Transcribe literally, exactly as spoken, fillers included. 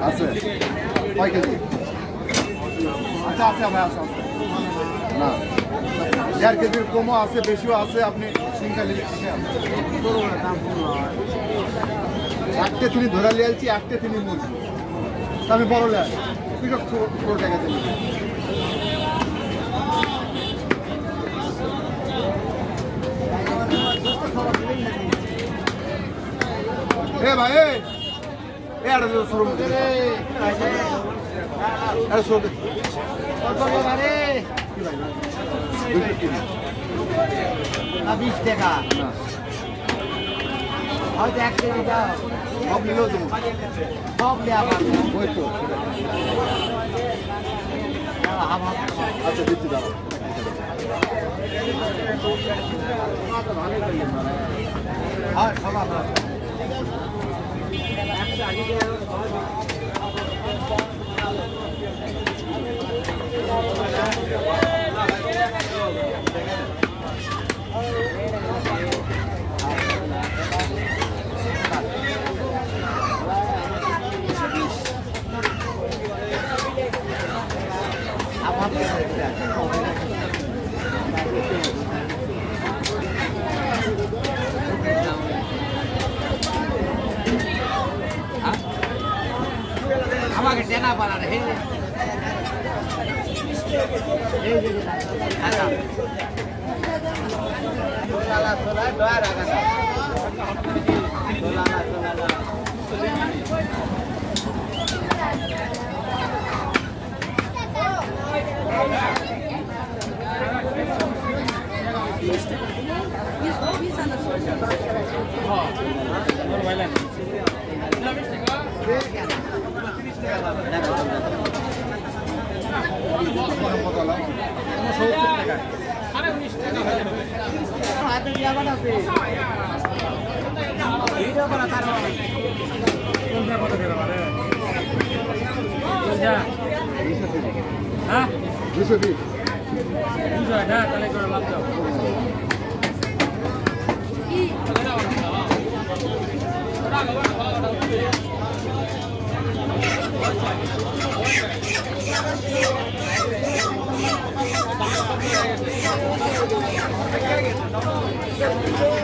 আছে কয় কেজি আচ্ছা আছে ভাই আছে না দেড় কেজির কমও আছে বেশিও আছে আপনি একটা তিনি ধরা লিয়ালছি একটা তিনি মুরগি আমি বড় লেন তুই ছোট টাকা দিলি এ ভাই এ এটা তো শুরু করে রে আরে শুরু কর কত বারে কি ভাই না বিশ টাকা না হয়তো এক কেজি দাও সব নিলেও দেবো সব দেওয়া পারবে ওই তো আচ্ছা দিচ্ছি দাও আর সব আপনার আমাকে টেনা পারা রে এই যে আচ্ছা সোলা সোলা দয়া রাখা সোলা না সোলা না Thank you.